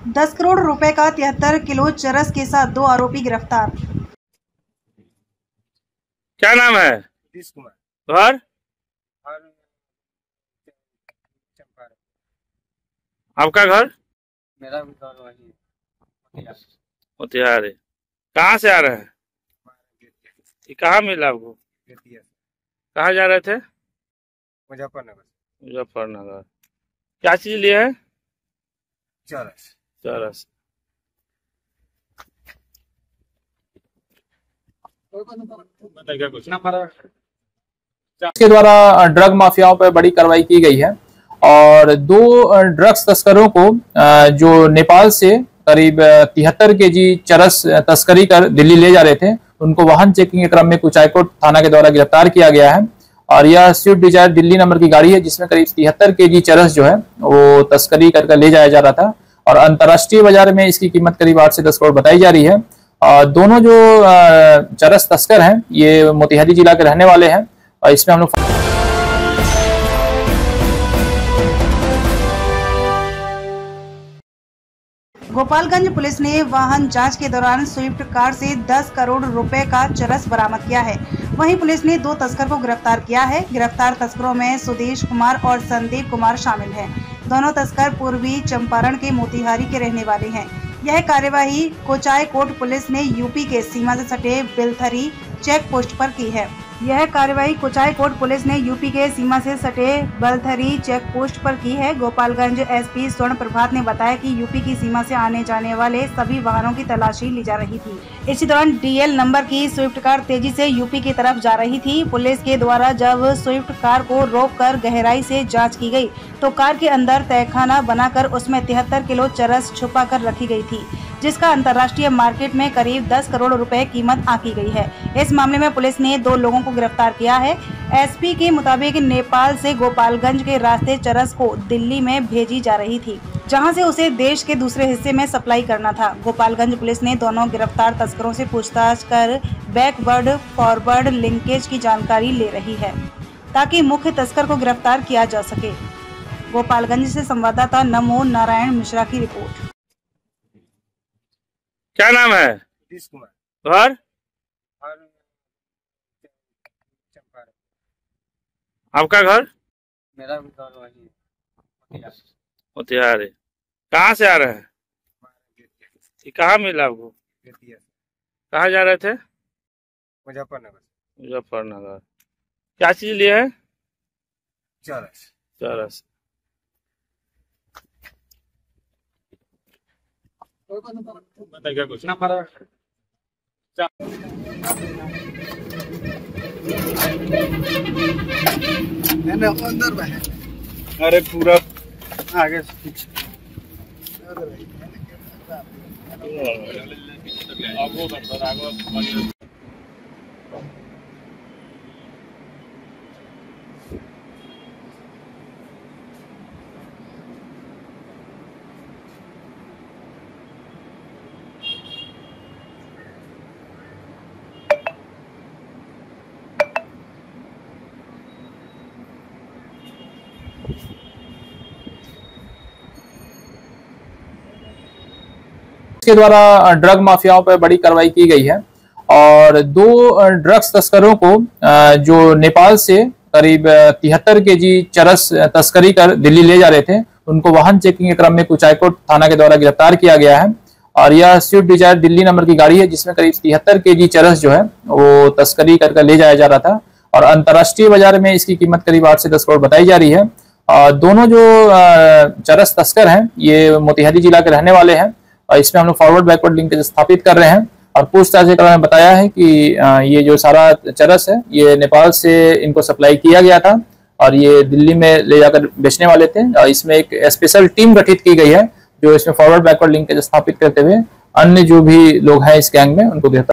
10 करोड़ रुपए का 73 किलो चरस के साथ 2 आरोपी गिरफ्तार। क्या नाम है? नीतीश कुमार। घर? और चंपारण। आपका घर? मेरा भी घर वही है, मोतिहारी। कहाँ से आ रहे हैं? ये कहाँ मिला आपको? कहाँ जा रहे थे? मुजफ्फरनगर। मुजफ्फरनगर। क्या चीज लिए है? चरस। चरस। इसके द्वारा ड्रग माफियाओं पर बड़ी कार्रवाई की गई है और 2 ड्रग्स तस्करों को जो नेपाल से करीब 73 केजी चरस तस्करी कर दिल्ली ले जा रहे थे, उनको वाहन चेकिंग के क्रम में कुचायकोट थाना के द्वारा गिरफ्तार किया गया है। और यह स्विफ्ट डिजायर दिल्ली नंबर की गाड़ी है जिसमें करीब 73 केजी चरस जो है वो तस्करी कर ले जाया जा रहा था और अंतर्राष्ट्रीय बाजार में इसकी कीमत करीब 8 से 10 करोड़ बताई जा रही है। दोनों जो चरस तस्कर हैं ये मोतिहारी जिला के रहने वाले हैं और इसमें हम लोग गोपालगंज पुलिस ने वाहन जांच के दौरान स्विफ्ट कार से 10 करोड़ रुपए का चरस बरामद किया है। वहीं पुलिस ने 2 तस्कर को गिरफ्तार किया है। गिरफ्तार तस्करों में सुदेश कुमार और संदीप कुमार शामिल हैं। दोनों तस्कर पूर्वी चंपारण के मोतिहारी के रहने वाले हैं। यह कार्यवाही कुचायकोट पुलिस ने यूपी के सीमा से सटे बिलथरी चेक पोस्ट पर की है। यह कार्रवाई कुचायकोट पुलिस ने यूपी के सीमा से सटे बलथरी चेक पोस्ट पर की है। गोपालगंज एसपी स्वर्ण प्रभात ने बताया कि यूपी की सीमा से आने जाने वाले सभी वाहनों की तलाशी ली जा रही थी। इसी दौरान डीएल नंबर की स्विफ्ट कार तेजी से यूपी की तरफ जा रही थी। पुलिस के द्वारा जब स्विफ्ट कार को रोककर गहराई से जांच की गई तो कार के अंदर तहखाना बनाकर उसमें 73 किलो चरस छुपा कर रखी गई थी, जिसका अंतर्राष्ट्रीय मार्केट में करीब 10 करोड़ रुपए कीमत आंकी गई है। इस मामले में पुलिस ने 2 लोगों को गिरफ्तार किया है। एसपी के मुताबिक नेपाल से गोपालगंज के रास्ते चरस को दिल्ली में भेजी जा रही थी, जहां से उसे देश के दूसरे हिस्से में सप्लाई करना था। गोपालगंज पुलिस ने दोनों गिरफ्तार तस्करों से पूछताछ कर बैकवर्ड फॉरवर्ड लिंकेज की जानकारी ले रही है ताकि मुख्य तस्कर को गिरफ्तार किया जा सके। गोपालगंज से संवाददाता नमो नारायण मिश्रा की रिपोर्ट। क्या नाम है? नीतीश कुमार। घर? और चंपारण। आपका घर? मेरा भी घर वही है, मोतिहारी। कहाँ से आ रहे हैं? ये कहाँ मिला आपको? कहाँ जा रहे थे? मुजफ्फरनगर। मुजफ्फरनगर। क्या चीज लिए है? चरस। चरस। अरे पूरा आगे से पीछे। इसके द्वारा ड्रग माफियाओं पर बड़ी कार्रवाई की गई है और 2 ड्रग्स तस्करों को जो नेपाल से करीब 73 केजी चरस तस्करी कर दिल्ली ले जा रहे थे, उनको वाहन चेकिंग के क्रम में कुचायकोट थाना के द्वारा गिरफ्तार किया गया है। और यह स्विफ्ट डिजायर दिल्ली नंबर की गाड़ी है जिसमें करीब 73 केजी चरस जो है वो तस्करी कर ले जाया जा रहा था और अंतर्राष्ट्रीय बाजार में इसकी कीमत करीब 8 से 10 करोड़ बताई जा रही है। दोनों जो चरस तस्कर हैं ये मोतिहारी जिला के रहने वाले हैं और इसमें हम लोग फॉरवर्ड बैकवर्ड लिंकेज स्थापित कर रहे हैं और पूछताछ के क्रम में बताया है कि ये जो सारा चरस है ये नेपाल से इनको सप्लाई किया गया था और ये दिल्ली में ले जाकर बेचने वाले थे। और इसमें एक स्पेशल टीम गठित की गई है जो इसमें फॉरवर्ड बैकवर्ड लिंकेज स्थापित करते हुए अन्य जो भी लोग हैं इस गैंग में उनको गिरफ्तार